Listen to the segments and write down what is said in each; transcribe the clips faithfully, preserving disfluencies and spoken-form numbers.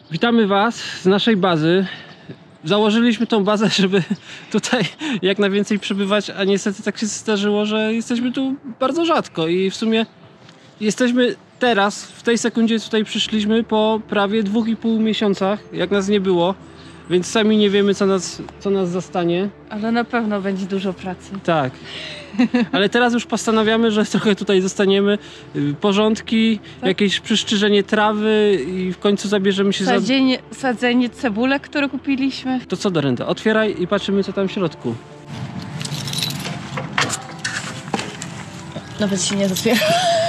Witamy Was z naszej bazy. Założyliśmy tą bazę, żeby tutaj jak najwięcej przebywać, a niestety tak się zdarzyło, że jesteśmy tu bardzo rzadko i w sumie jesteśmy teraz, w tej sekundzie tutaj przyszliśmy po prawie dwóch i pół miesiącach, jak nas nie było, więc sami nie wiemy, co nas, co nas zastanie. Ale na pewno będzie dużo pracy. Tak. Ale teraz już postanawiamy, że trochę tutaj zostaniemy. Porządki, tak? Jakieś przyszczyżenie trawy i w końcu zabierzemy się Sadzenie, za... Sadzenie cebulek, które kupiliśmy. To co, Dorenda? Otwieraj i patrzymy, co tam w środku. Nawet się nie otwiera.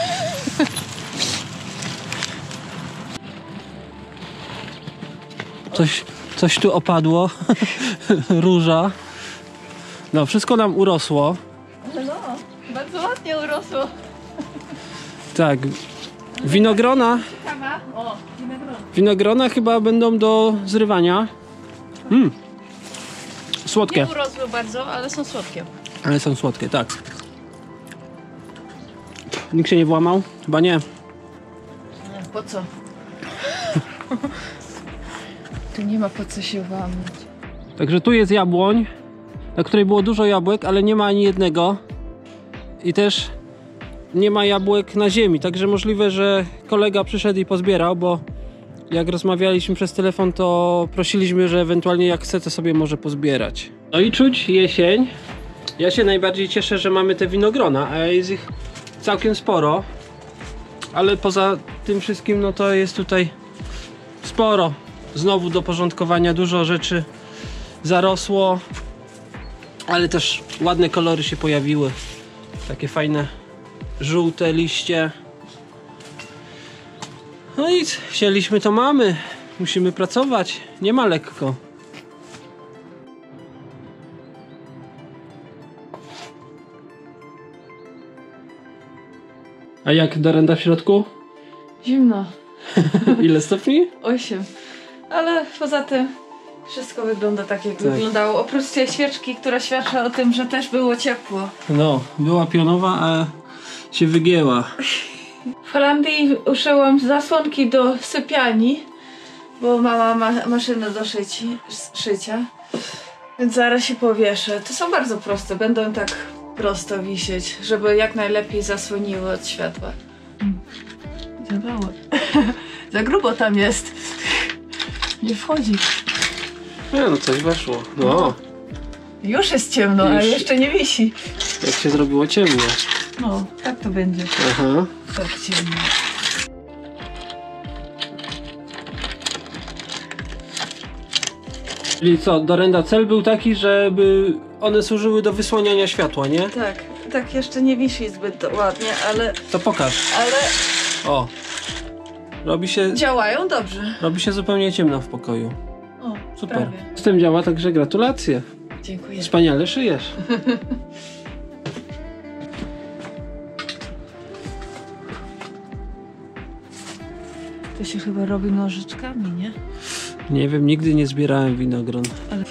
Coś, coś tu opadło. Róża. No, wszystko nam urosło. No, bardzo ładnie urosło. Tak. Winogrona. Kawa? O, winogrona. Winogrona chyba będą do zrywania. Mm. Słodkie. Nie urosły bardzo, ale są słodkie. Ale są słodkie, tak. Nikt się nie włamał? Chyba nie. Nie, po co? Tu nie ma po co się włamać. Także tu jest jabłoń, na której było dużo jabłek, ale nie ma ani jednego. I też nie ma jabłek na ziemi, także możliwe, że kolega przyszedł i pozbierał, bo jak rozmawialiśmy przez telefon, to prosiliśmy, że ewentualnie jak chce, to sobie może pozbierać. No i czuć jesień. Ja się najbardziej cieszę, że mamy te winogrona, a jest ich całkiem sporo. Ale poza tym wszystkim, no to jest tutaj sporo znowu do porządkowania, dużo rzeczy zarosło, ale też ładne kolory się pojawiły. Takie fajne żółte liście. No i chcieliśmy, to mamy. Musimy pracować. Nie ma lekko. A jak Dorenda w środku? Zimno. Ile stopni? Osiem. Ale poza tym wszystko wygląda tak, jak tak. wyglądało. Oprócz tej świeczki, która świadczy o tym, że też było ciepło. No, była pionowa, a się wygięła. W Holandii uszyłam zasłonki do sypialni, bo mama ma maszynę do szyci, szycia. Więc zaraz się powieszę. To są bardzo proste, będą tak prosto wisieć, żeby jak najlepiej zasłoniły od światła. Za mało. Za grubo tam jest. Nie wchodzi. Nie no, coś weszło. No. Już jest ciemno, Już... a jeszcze nie wisi. Jak się zrobiło ciemno. No, tak to będzie. Aha. Tak ciemno. Czyli co, Dorenda, cel był taki, żeby one służyły do wysłaniania światła, nie? Tak, tak jeszcze nie wisi zbyt ładnie, ale... To pokaż. Ale... O. Robi się... Działają dobrze. Robi się zupełnie ciemno w pokoju. O, super. Prawie. Z tym działa, także gratulacje. Dziękuję. Wspaniale szyjesz. To się chyba robi nożyczkami, nie? Nie wiem, nigdy nie zbierałem winogron. Ale...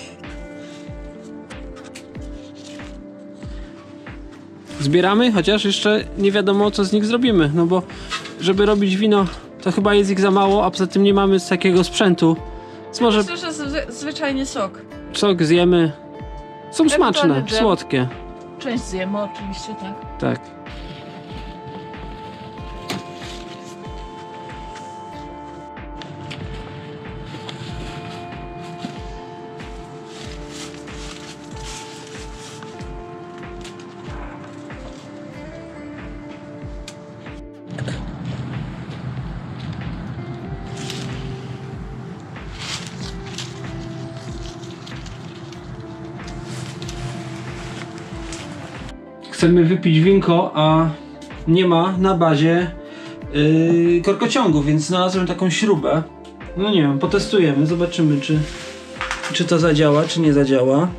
Zbieramy, chociaż jeszcze nie wiadomo, co z nich zrobimy, no bo żeby robić wino, to chyba jest ich za mało, a poza tym nie mamy takiego sprzętu. Więc może... Myślę, że z zwyczajnie sok. Sok zjemy. Są smaczne, dżem. słodkie. Część zjemy oczywiście, tak. Tak. Chcemy wypić winko, a nie ma na bazie yy, korkociągu, więc znalazłem taką śrubę. No nie wiem, potestujemy, zobaczymy, czy, czy to zadziała, czy nie zadziała.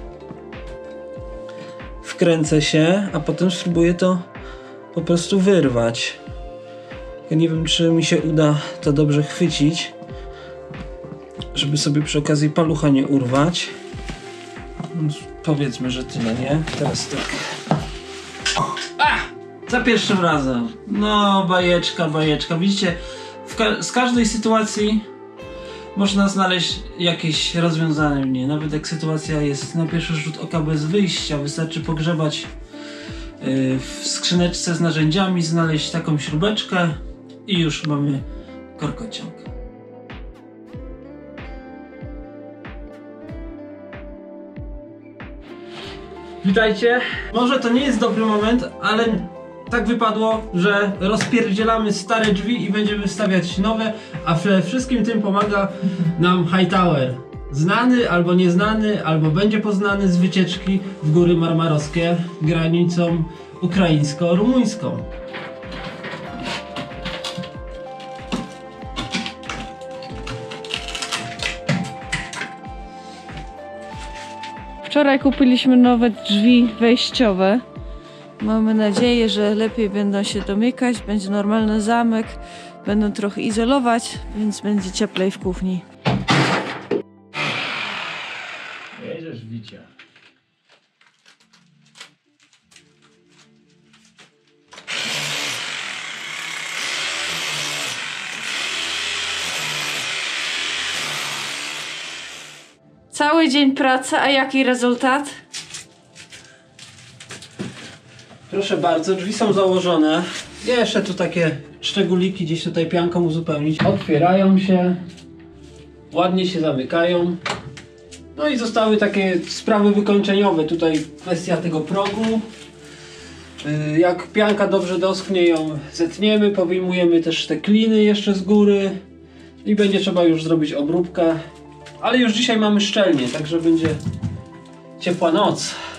Wkręcę się, a potem spróbuję to po prostu wyrwać. Ja nie wiem, czy mi się uda to dobrze chwycić, żeby sobie przy okazji palucha nie urwać. Powiedzmy, że tyle, nie? Teraz tak. A! Za pierwszym razem. No, bajeczka, bajeczka. Widzicie, w ka z każdej sytuacji można znaleźć jakieś rozwiązanie. Nawet jak sytuacja jest na pierwszy rzut oka bez wyjścia, wystarczy pogrzebać w skrzyneczce z narzędziami, znaleźć taką śrubeczkę i już mamy korkociąg. Witajcie! Może to nie jest dobry moment, ale tak wypadło, że rozpierdzielamy stare drzwi i będziemy stawiać nowe, a przede wszystkim tym pomaga nam Hightower. Znany albo nieznany, albo będzie poznany z wycieczki w Góry Marmarowskie granicą ukraińsko-rumuńską. Wczoraj kupiliśmy nowe drzwi wejściowe. Mamy nadzieję, że lepiej będą się domykać, będzie normalny zamek, będą trochę izolować, więc będzie cieplej w kuchni. Jedziesz, Wicia. Cały dzień pracy, a jaki rezultat? Proszę bardzo, drzwi są założone. Jeszcze tu takie szczególiki gdzieś tutaj pianką uzupełnić. Otwierają się, ładnie się zamykają. No i zostały takie sprawy wykończeniowe. Tutaj kwestia tego progu. Jak pianka dobrze doschnie, ją zetniemy, powyjmujemy też te kliny jeszcze z góry i będzie trzeba już zrobić obróbkę. Ale już dzisiaj mamy szczelnie, także będzie ciepła noc.